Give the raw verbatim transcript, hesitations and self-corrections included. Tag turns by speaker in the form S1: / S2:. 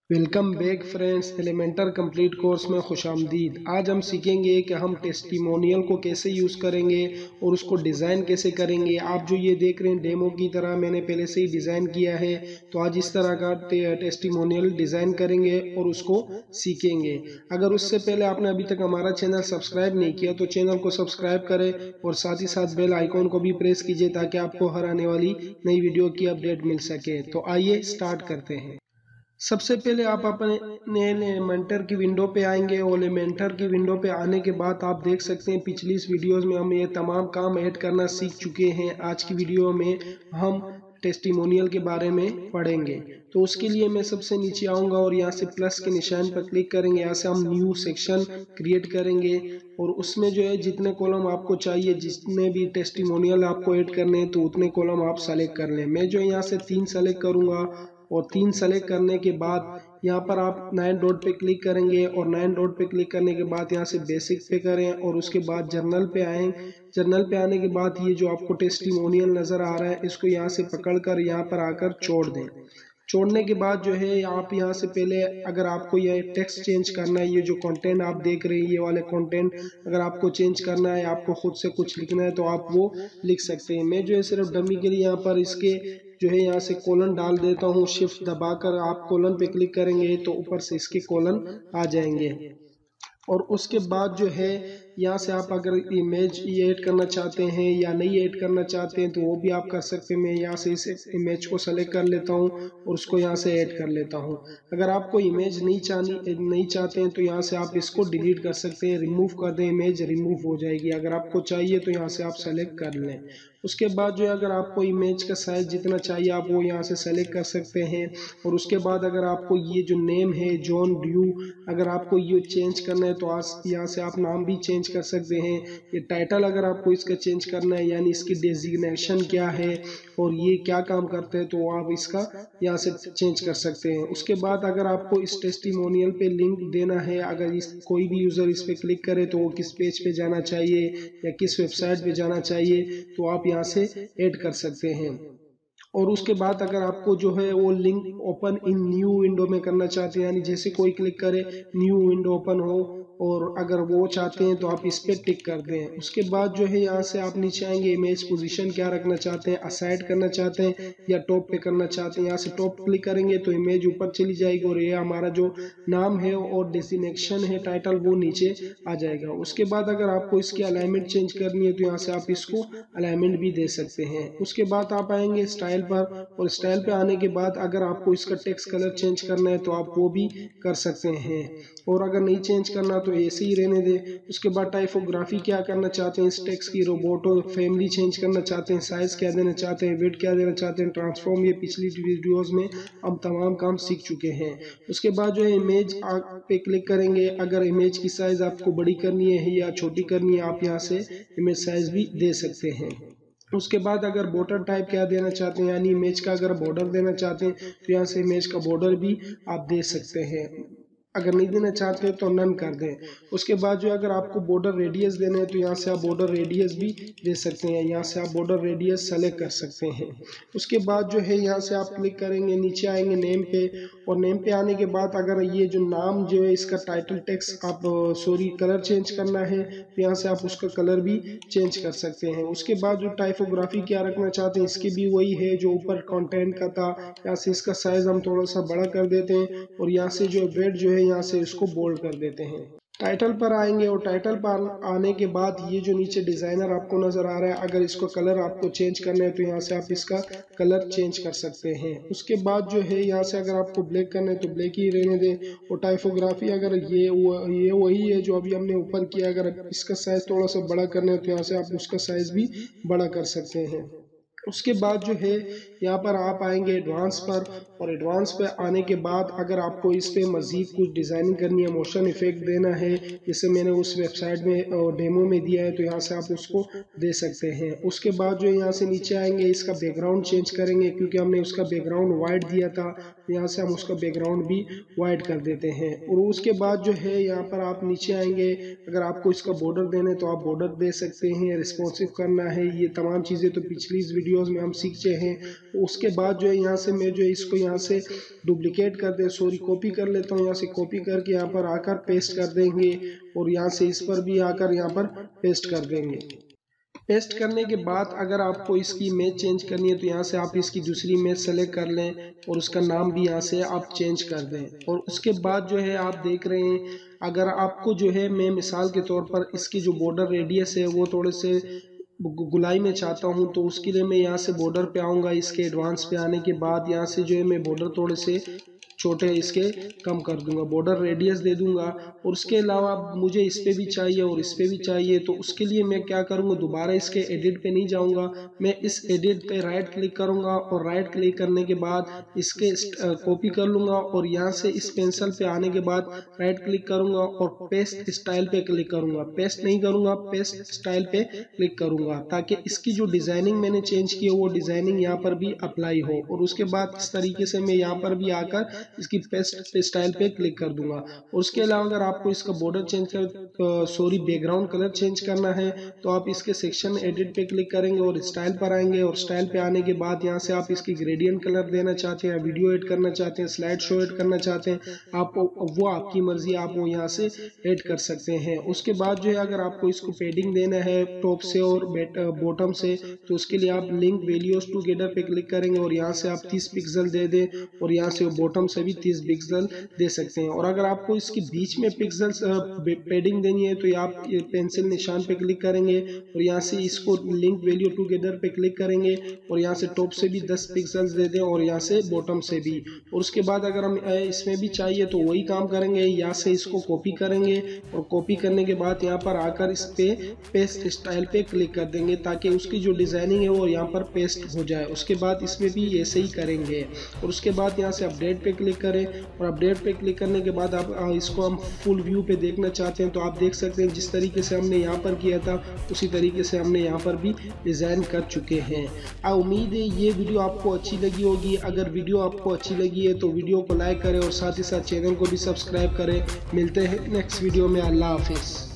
S1: Welcome back friends, Elementor complete course में खुशामदीद। आज हम सीखेंगे कि हम टेस्टिमोनियल को कैसे यूज़ करेंगे और उसको डिज़ाइन कैसे करेंगे। आप जो ये देख रहे हैं डेमो की तरह मैंने पहले से ही डिज़ाइन किया है, तो आज इस तरह का टे, टेस्टिमोनियल डिज़ाइन करेंगे और उसको सीखेंगे। अगर उससे पहले आपने अभी तक हमारा चैनल सब्सक्राइब नहीं किया तो चैनल को सब्सक्राइब करें और साथ ही साथ बेल आइकॉन को भी प्रेस कीजिए ताकि आपको हर आने वाली नई वीडियो की अपडेट मिल सके। तो आइए स्टार्ट करते हैं। सबसे पहले आप अपने एलिमेंटर की विंडो पे आएंगे और एलिमेंटर की विंडो पे आने के बाद आप देख सकते हैं पिछली इस वीडियोस में हम ये तमाम काम ऐड करना सीख चुके हैं। आज की वीडियो में हम टेस्टिमोनियल के बारे में पढ़ेंगे। तो उसके लिए मैं सबसे नीचे आऊँगा और यहाँ से प्लस के निशान पर क्लिक करेंगे। यहाँ से हम न्यू सेक्शन क्रिएट करेंगे और उसमें जो है जितने कॉलम आपको चाहिए, जितने भी टेस्टिमोनियल आपको ऐड करने हैं तो उतने कॉलम आप सेलेक्ट कर लें। मैं जो यहाँ से तीन सेलेक्ट करूँगा और तीन सेलेक्ट करने के बाद यहाँ पर आप नाइन डॉट पे क्लिक करेंगे और नाइन डॉट पे क्लिक करने के बाद यहाँ से बेसिक पे करें और उसके बाद जर्नल पे आएँ। जर्नल पे आने के बाद ये जो आपको टेस्टिमोनियल नज़र आ रहा है इसको यहाँ से पकड़कर यहाँ पर आकर छोड़ दें। छोड़ने के बाद जो है आप यहाँ से पहले अगर आपको ये टेक्स्ट चेंज करना है, ये जो कंटेंट आप देख रहे हैं ये वाले कंटेंट अगर आपको चेंज करना है, आपको खुद से कुछ लिखना है तो आप वो लिख सकते हैं। मैं जो है सिर्फ डमी के लिए यहाँ पर इसके जो है यहाँ से कोलन डाल देता हूँ। शिफ्ट दबाकर आप कोलन पे क्लिक करेंगे तो ऊपर से इसके कोलन आ जाएंगे और उसके बाद जो है यहाँ से आप अगर इमेज ऐड करना चाहते हैं या नहीं ऐड करना चाहते हैं तो वो भी आप कर सकते हैं। मैं यहाँ से इस इमेज को सेलेक्ट कर लेता हूँ और उसको यहाँ से ऐड कर लेता हूँ। अगर आपको इमेज नहीं चाहनी नहीं चाहते हैं तो यहाँ से आप इसको डिलीट कर सकते हैं, रिमूव कर दें, इमेज रिमूव हो जाएगी। अगर आपको चाहिए तो यहाँ से आप सेलेक्ट कर लें। उसके बाद जो है अगर आपको इमेज का साइज जितना चाहिए आप वो यहाँ से सेलेक्ट कर सकते हैं और उसके बाद अगर आपको ये जो नेम है जॉन ड्यू अगर आपको ये चेंज करना है तो यहाँ से आप नाम भी चेंज कर सकते हैं। ये टाइटल अगर आपको इसका चेंज करना है यानी इसकी डेजिग्नेशन क्या है और ये क्या काम करते हैं तो आप इसका यहाँ से चेंज कर सकते हैं। उसके बाद अगर आपको इस टेस्टिमोनियल पे लिंक देना है, अगर इस कोई भी यूज़र इस पे क्लिक करे तो वो किस पेज पे जाना चाहिए या किस वेबसाइट पे जाना चाहिए तो आप यहाँ से ऐड कर सकते हैं। और उसके बाद अगर आपको जो है वो link open in new window में करना चाहते हैं यानी जैसे कोई क्लिक करे न्यू विंडो ओपन हो और अगर वो चाहते हैं तो आप इस पर टिक कर दें। उसके बाद जो है यहाँ से आप नीचे आएंगे, इमेज पोजीशन क्या रखना चाहते हैं, असाइड करना चाहते हैं या टॉप पे करना चाहते हैं। यहाँ से टॉप क्लिक करेंगे तो इमेज ऊपर चली जाएगी और ये हमारा जो नाम है और डेजिग्नेशन है टाइटल वो नीचे आ जाएगा। उसके बाद अगर आपको इसकी अलाइनमेंट चेंज करनी है तो यहाँ से आप इसको अलाइनमेंट भी दे सकते हैं। उसके बाद आप आएंगे स्टाइल पर और स्टाइल पे आने के बाद अगर आपको इसका टेक्स्ट कलर चेंज करना है तो आप वो भी कर सकते हैं और अगर नहीं चेंज करना तो ऐसे ही रहने दें। उसके बाद टाइपोग्राफी क्या करना चाहते हैं, इस टेक्स्ट की रोबोटो फैमिली चेंज करना चाहते हैं, साइज क्या देना चाहते हैं, वेट क्या देना चाहते हैं, ट्रांसफॉर्म, ये पिछली वीडियोस में हम तमाम काम सीख चुके हैं। उसके बाद जो है इमेज पे क्लिक करेंगे, अगर इमेज की साइज आपको बड़ी करनी है या छोटी करनी है आप यहाँ से इमेज साइज भी दे सकते हैं। उसके बाद अगर बॉर्डर टाइप क्या देना चाहते हैं यानी इमेज का अगर बॉर्डर देना चाहते हैं तो यहाँ से इमेज का बॉर्डर भी आप दे सकते हैं। अगर नहीं देना चाहते हैं तो नन कर दें। उसके बाद जो अगर आपको बॉर्डर रेडियस देना है तो यहाँ से आप बॉर्डर रेडियस भी दे सकते हैं, यहाँ से आप बॉर्डर रेडियस सेलेक्ट कर सकते हैं। उसके बाद जो है यहाँ से आप क्लिक करेंगे, नीचे आएंगे नेम पे और नेम पे आने के बाद अगर ये जो नाम जो है इसका टाइटल टेक्स्ट आप सॉरी कलर चेंज करना है तो यहाँ से आप उसका कलर भी चेंज कर सकते हैं। उसके बाद जो टाइपोग्राफी क्या रखना चाहते हैं इसकी भी वही है जो ऊपर कंटेंट का था, यहाँ से इसका साइज हम थोड़ा सा बड़ा कर देते हैं और यहाँ से जो वेट जो है यहाँ से इसको बोल्ड कर देते हैं। टाइटल पर आएंगे और टाइटल पर आने के बाद ये जो नीचे डिज़ाइनर आपको नज़र आ रहा है अगर इसको कलर आपको चेंज करना है तो यहाँ से आप इसका कलर चेंज कर सकते हैं। उसके बाद जो है यहाँ से अगर आपको ब्लैक करना है तो ब्लैक ही रहने दें और टाइपोग्राफी अगर ये ये वही है जो अभी हमने ऊपर किया, अगर इसका साइज़ थोड़ा सा बड़ा करना है तो यहाँ से आप उसका साइज़ भी बड़ा कर सकते हैं। उसके बाद जो है यहाँ पर आप आएंगे एडवांस पर और एडवांस पे आने के बाद अगर आपको इस पे मज़ीद कुछ डिज़ाइनिंग करनी है, मोशन इफेक्ट देना है जैसे मैंने उस वेबसाइट में डेमो में दिया है तो यहाँ से आप उसको दे सकते हैं। उसके बाद जो यहाँ से नीचे आएंगे इसका बैकग्राउंड चेंज करेंगे क्योंकि हमने उसका बैकग्राउंड वाइट दिया था तो यहाँ से हम उसका बैकग्राउंड भी वाइट कर देते हैं। और उसके बाद जो है यहाँ पर आप नीचे आएंगे, अगर आपको इसका बॉर्डर देना है तो आप बॉर्डर दे सकते हैं, रिस्पॉन्सिव करना है, ये तमाम चीज़ें तो पिछली इस वीडियो वीडियोस में हम सीख चुके हैं। तो उसके बाद जो है यहाँ से मैं जो है इसको यहाँ से डुप्लीकेट कर दे सॉरी कॉपी कर लेता हूँ। यहाँ से कॉपी करके यहाँ पर आकर पेस्ट कर देंगे और यहाँ से इस पर भी आकर यहाँ पर पेस्ट कर देंगे। पेस्ट करने के बाद अगर आपको इसकी इमेज चेंज करनी है तो यहाँ से आप इसकी दूसरी इमेज सेलेक्ट कर लें और उसका नाम भी यहाँ से आप चेंज कर दें। और उसके बाद जो है आप देख रहे हैं, अगर आपको जो है मैं मिसाल के तौर पर इसकी जो बॉर्डर रेडियस है वो थोड़े से गुलाई में चाहता हूँ, तो उसके लिए मैं यहाँ से बॉर्डर पे आऊँगा। इसके एडवांस पे आने के बाद यहाँ से जो है मैं बॉर्डर थोड़े से छोटे इसके कम कर दूंगा, बॉर्डर रेडियस दे दूंगा। और उसके अलावा मुझे इस पे भी चाहिए और इस पे भी चाहिए, तो उसके लिए मैं क्या करूंगा, दोबारा इसके एडिट पे नहीं जाऊंगा, मैं इस एडिट पे राइट क्लिक करूंगा और राइट क्लिक करने के बाद इसके कॉपी कर लूंगा और यहाँ से इस पेंसिल पे आने के बाद राइट क्लिक करूंगा और पेस्ट स्टाइल पे क्लिक करूंगा। पेस्ट नहीं करूंगा, पेस्ट स्टाइल पे क्लिक करूंगा ताकि इसकी जो डिजाइनिंग मैंने चेंज की है वो डिजाइनिंग यहाँ पर भी अप्लाई हो। और उसके बाद इस तरीके से मैं यहाँ पर भी आकर इसकी पेस्ट स्टाइल पे क्लिक कर दूंगा। और उसके अलावा अगर आपको इसका बॉर्डर चेंज कर सॉरी बैकग्राउंड कलर चेंज करना है तो आप इसके सेक्शन एडिट पे क्लिक करेंगे और स्टाइल पर आएंगे और स्टाइल पे आने के बाद यहाँ से आप इसकी ग्रेडियंट कलर देना चाहते हैं, वीडियो एड करना चाहते हैं, स्लाइड शो एड करना चाहते हैं, आप वो आपकी मर्जी, आप वो यहाँ से एड कर सकते हैं। उसके बाद जो है अगर आपको इसको पेडिंग देना है टॉप से और बॉटम से तो उसके लिए आप लिंक वैल्यूज टुगेदर पे क्लिक करेंगे और यहाँ से आप तीस पिक्सल दे दें और यहाँ से बॉटम से भी तीस पिक्सल दे सकते हैं। और अगर आपको इसके बीच में पिक्सल्स पेडिंग देनी है तो आप पेंसिल निशान पे क्लिक करेंगे और यहाँ से इसको लिंक वैल्यू टुगेदर पे क्लिक करेंगे और यहाँ से टॉप से भी दस पिक्सल्स दे दें और यहाँ से बॉटम से भी। और उसके बाद अगर हम इसमें भी चाहिए तो वही काम करेंगे, यहाँ से इसको कॉपी करेंगे और कॉपी करने के बाद यहाँ पर आकर इस पे पेस्ट स्टाइल पे क्लिक कर देंगे ताकि उसकी जो डिजाइनिंग है वो यहाँ पर पेस्ट हो जाए। उसके बाद इसमें भी ऐसे ही करेंगे और उसके बाद यहाँ से अपडेट पे क्लिक करें और अपडेट पे क्लिक करने के बाद आप इसको हम फुल व्यू पे देखना चाहते हैं तो आप देख सकते हैं जिस तरीके से हमने यहाँ पर किया था उसी तरीके से हमने यहाँ पर भी डिज़ाइन कर चुके हैं। आ उम्मीद है ये वीडियो आपको अच्छी लगी होगी। अगर वीडियो आपको अच्छी लगी है तो वीडियो को लाइक करें और साथ ही साथ चैनल को भी सब्सक्राइब करें। मिलते हैं नेक्स्ट वीडियो में। अल्लाह हाफिज़।